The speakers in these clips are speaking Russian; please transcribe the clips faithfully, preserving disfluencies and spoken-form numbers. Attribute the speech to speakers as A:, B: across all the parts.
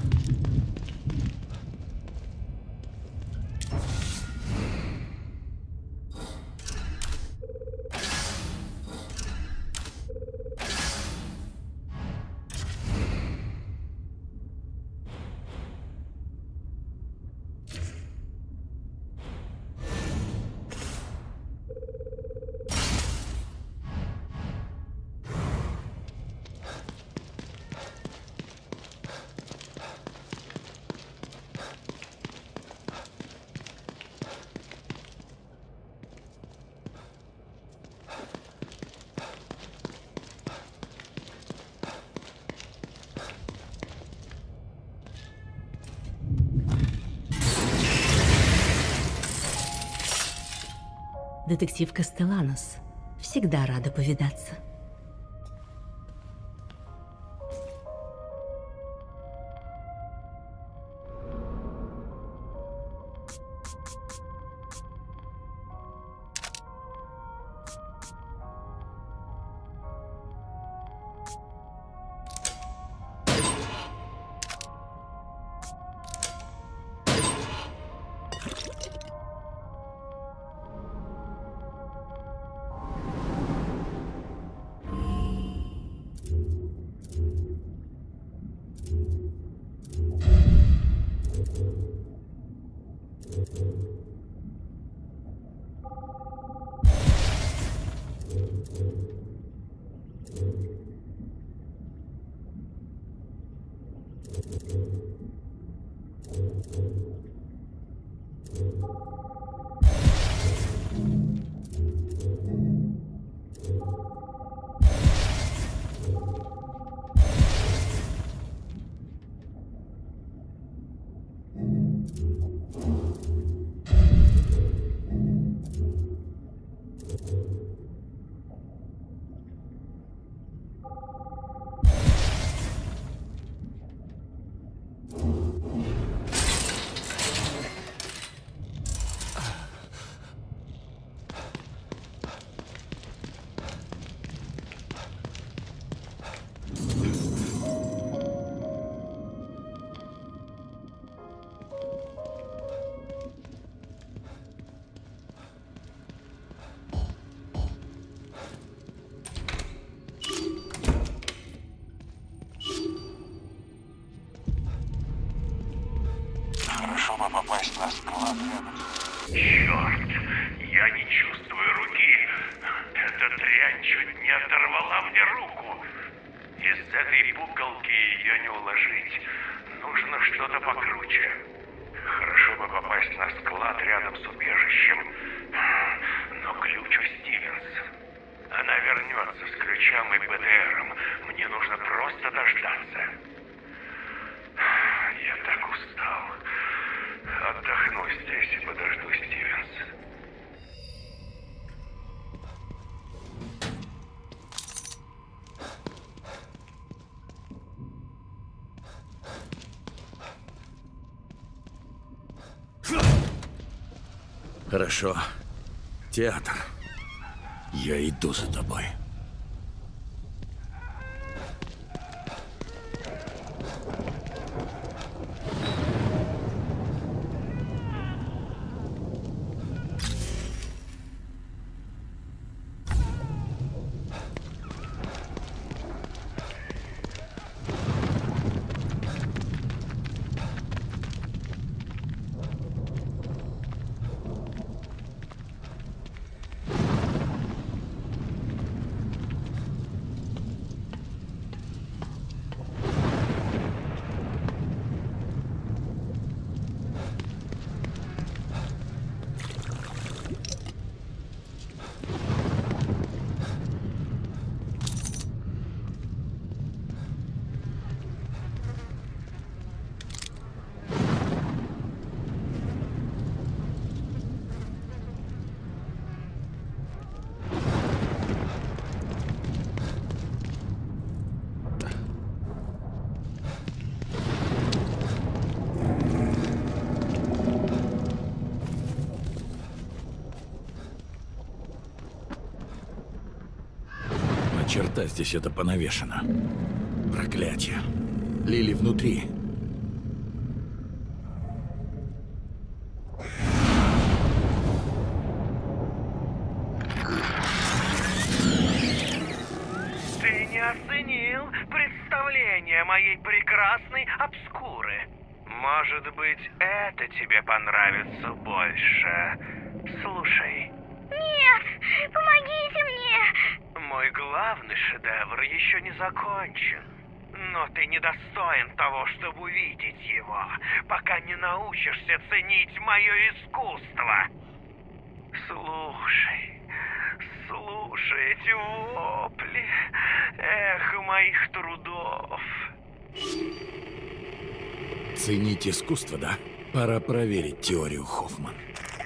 A: Детектив Кастеланос. Всегда рада повидаться.
B: Попасть на склад.
C: Черт, я не чувствую руки. Эта дрянь чуть не оторвала мне руку. Из этой пуколки ее не уложить. Нужно что-то покруче. Хорошо бы попасть на склад рядом с убежищем. Но ключ у Стивенс. Она вернется с ключом и ПДРом. Мне нужно просто дождаться. Я так устал. Отдохну здесь и подожду Стивенс.
D: Хорошо. Театр. Я иду за тобой. Черта здесь это понавешено. Проклятие. Лили внутри.
C: представление моей прекрасной обскуры. Может быть, это тебе понравится больше. Слушай.
E: Нет, помогите мне.
C: Мой главный шедевр еще не закончен. Но ты недостоин того, чтобы увидеть его, пока не научишься ценить мое искусство. Слушай, слушай эти вопли, эхо моих трудов.
D: Ценить искусство, да? Пора проверить теорию Хоффман.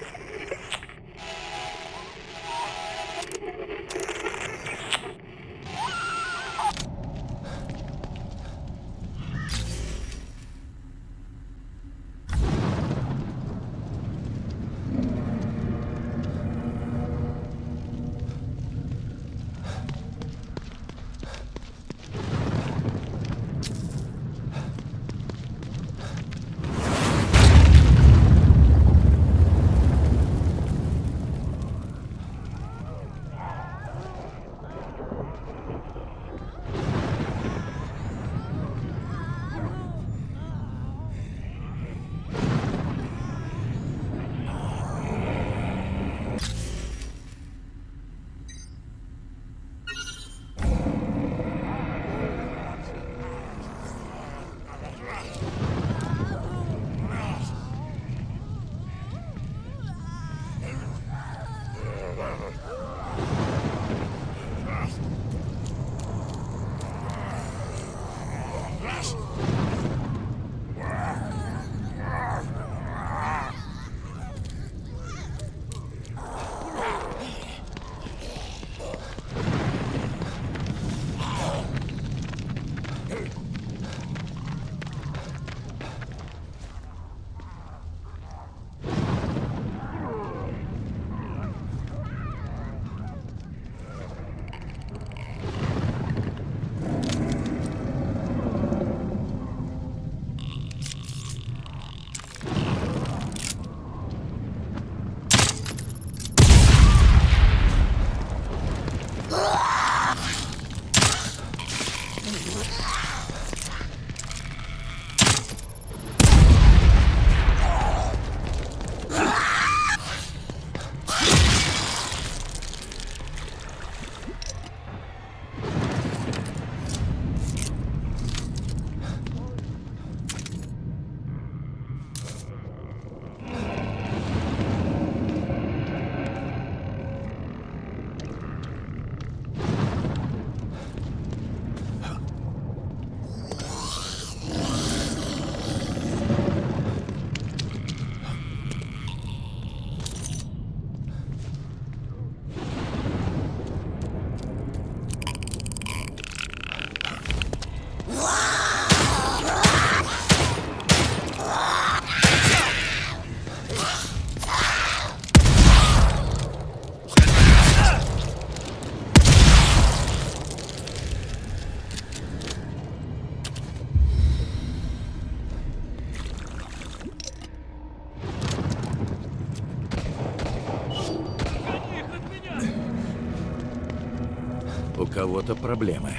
D: У кого-то проблемы.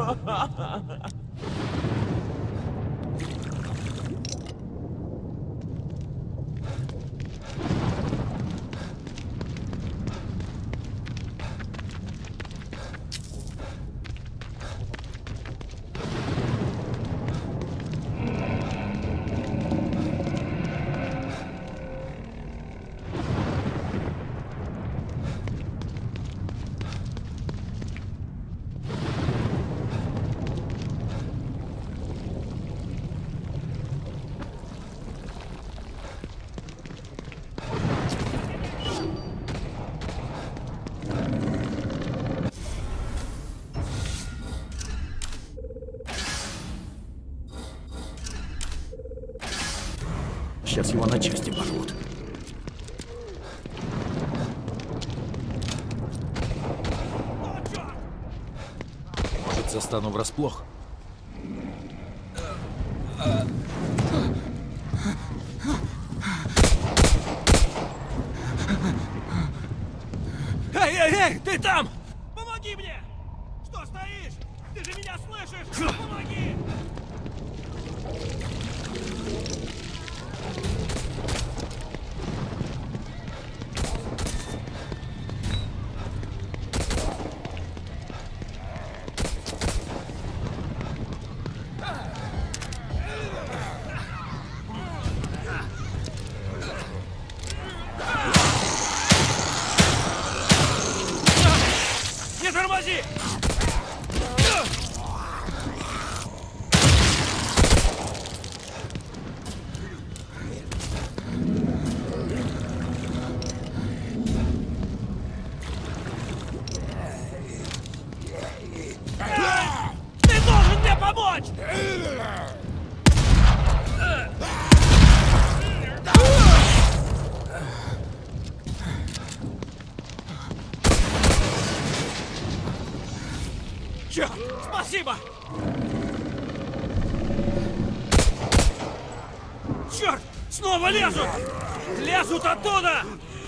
D: Сейчас его на части порвут. Может, застану врасплох?
F: Эй, эй, эй, ты там! Помоги мне! Что стоишь? Ты же меня слышишь! Помоги! Не тормози! Ты должен мне помочь! Черт! Спасибо! Черт! Снова лезут! Лезут оттуда!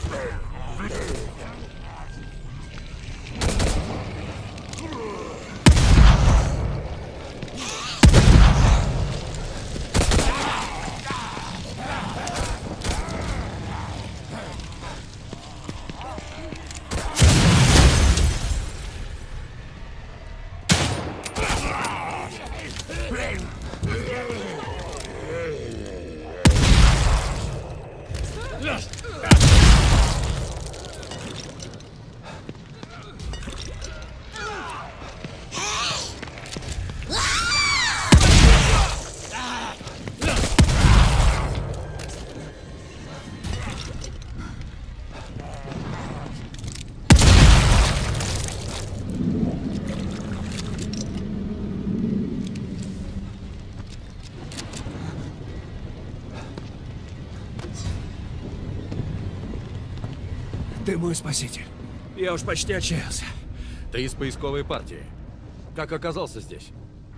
F: Ты мой спаситель. Я уж почти отчаялся.
D: Ты из поисковой партии. Как оказался здесь?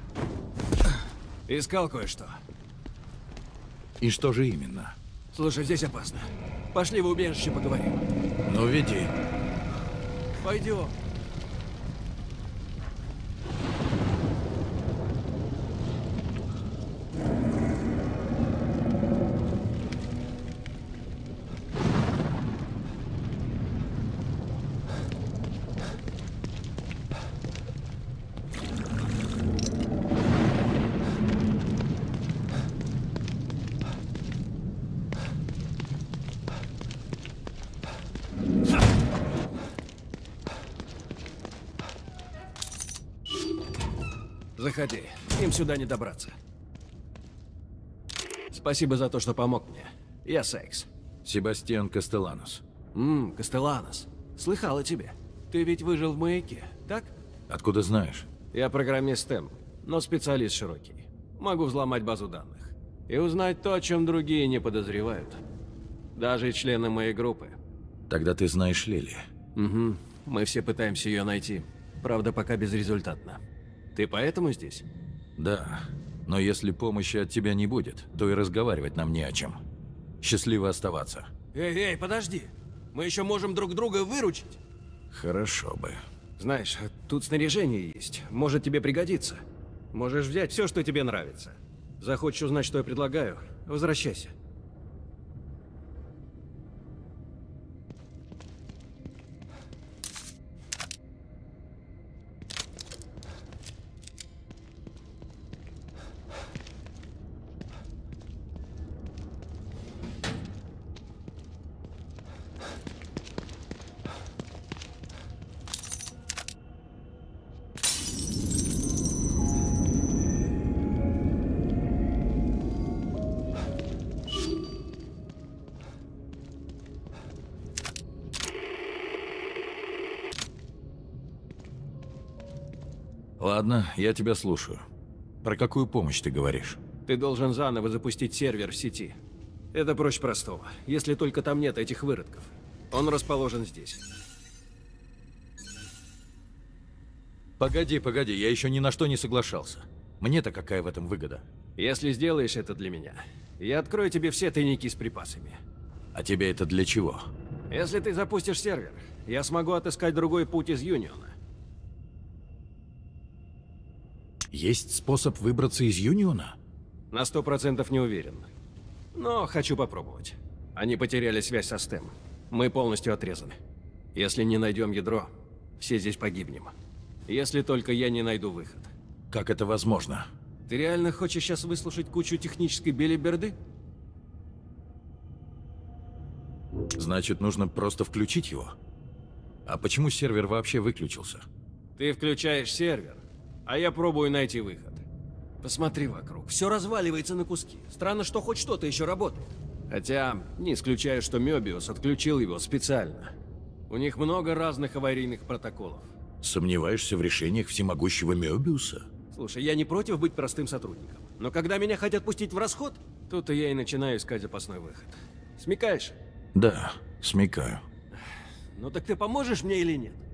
F: Искал кое-что.
D: И что же именно?
F: Слушай, здесь опасно. Пошли в убежище поговорим.
D: Ну, веди.
F: Пойдем. Заходи. Им сюда не добраться. Спасибо за то, что помог мне. Я Сайкс.
D: Себастьян Кастеланос.
F: Ммм, Кастеланос. Слыхал о тебе. Ты ведь выжил в маяке, так?
D: Откуда знаешь?
F: Я программист Эм, но специалист широкий. Могу взломать базу данных. И узнать то, о чем другие не подозревают. Даже и члены моей группы.
D: Тогда ты знаешь Лили.
F: Угу. Мы все пытаемся ее найти. Правда, пока безрезультатно. Ты поэтому здесь?
D: Да. Но если помощи от тебя не будет, то и разговаривать нам не о чем. Счастливо оставаться.
F: Эй, эй, подожди. Мы еще можем друг друга выручить.
D: Хорошо бы.
F: Знаешь, тут снаряжение есть. Может тебе пригодится. Можешь взять все, что тебе нравится. Захочешь узнать, что я предлагаю? Возвращайся.
D: Ладно, я тебя слушаю. Про какую помощь ты говоришь?
F: Ты должен заново запустить сервер в сети. Это проще простого, если только там нет этих выродков. Он расположен здесь.
D: Погоди, погоди, я еще ни на что не соглашался. Мне-то какая в этом выгода?
F: Если сделаешь это для меня, я открою тебе все тайники с припасами.
D: А тебе это для чего?
F: Если ты запустишь сервер, я смогу отыскать другой путь из Юниона.
D: Есть способ выбраться из Юниона?
F: На сто процентов не уверен. Но хочу попробовать. Они потеряли связь со Стэм. Мы полностью отрезаны. Если не найдем ядро, все здесь погибнем. Если только я не найду выход.
D: Как это возможно?
F: Ты реально хочешь сейчас выслушать кучу технической белиберды?
D: Значит, нужно просто включить его? А почему сервер вообще выключился?
F: Ты включаешь сервер, а я пробую найти выход. Посмотри вокруг, все разваливается на куски. Странно, что хоть что-то еще работает. Хотя, не исключаю, что Мёбиус отключил его специально. У них много разных аварийных протоколов.
D: Сомневаешься в решениях всемогущего Мёбиуса?
F: Слушай, я не против быть простым сотрудником. Но когда меня хотят пустить в расход, тут-то я и начинаю искать запасной выход. Смекаешь?
D: Да, смекаю.
F: Ну так ты поможешь мне или нет?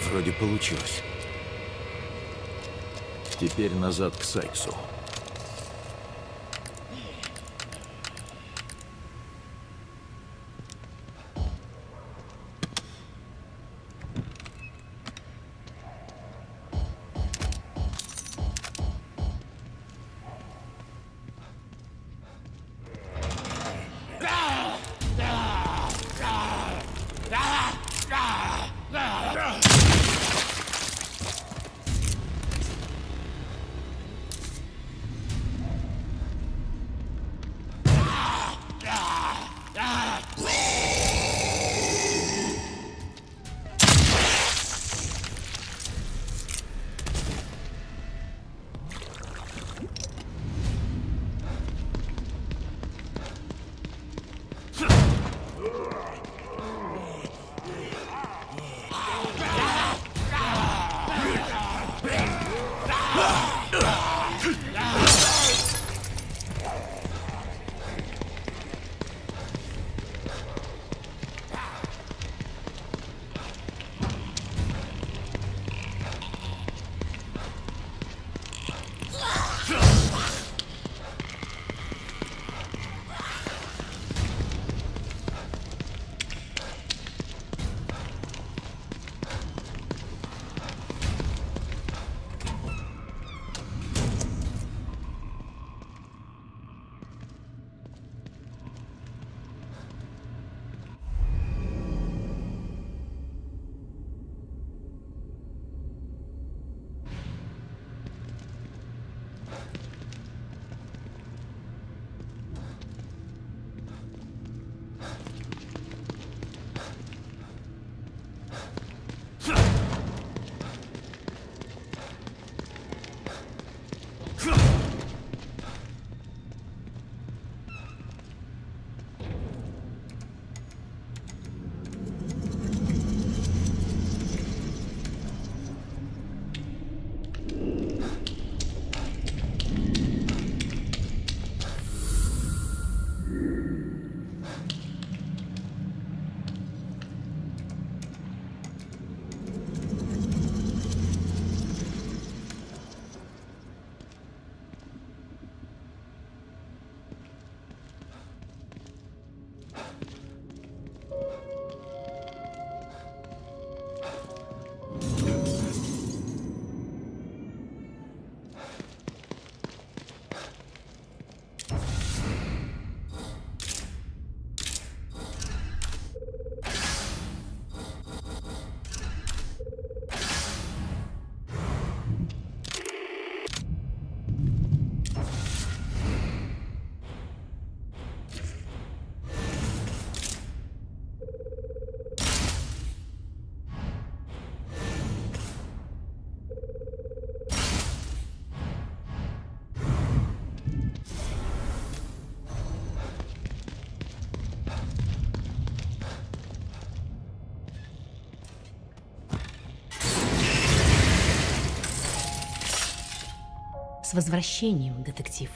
D: вроде получилось. Теперь назад к Сайксу.
A: С возвращением, детектив.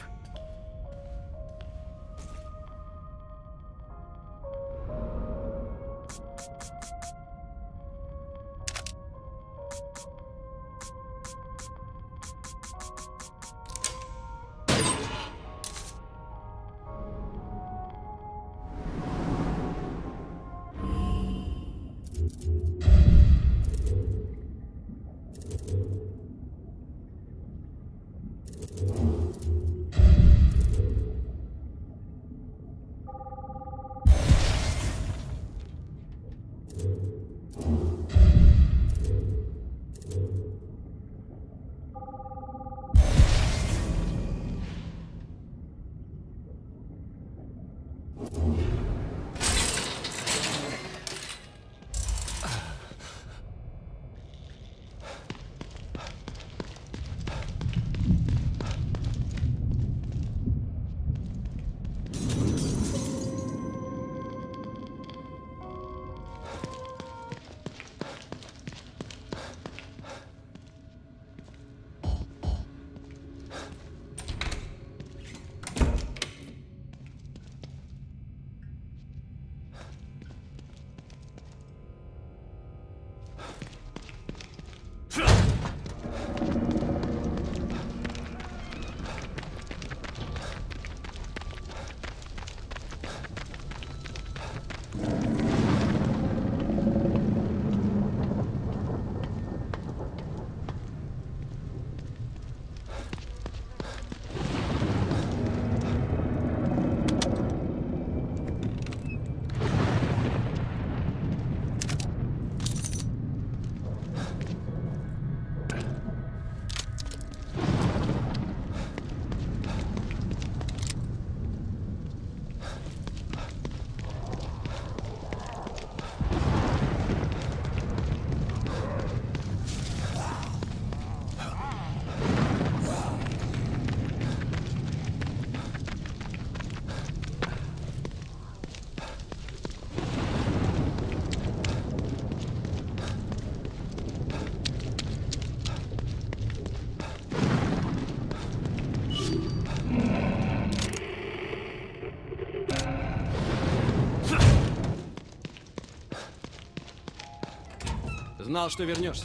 F: Знал, что вернешься.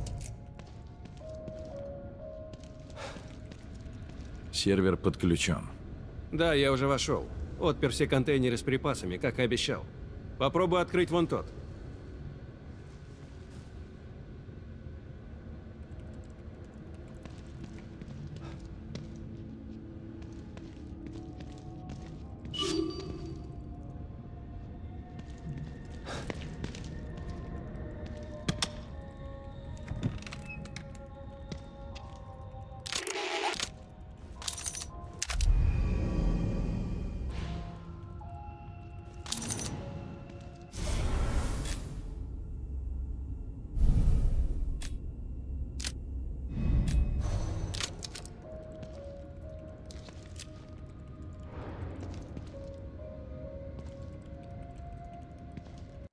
D: Сервер подключен.
F: Да, я уже вошел. Отпер все контейнеры с припасами, как и обещал. Попробуй открыть вон тот.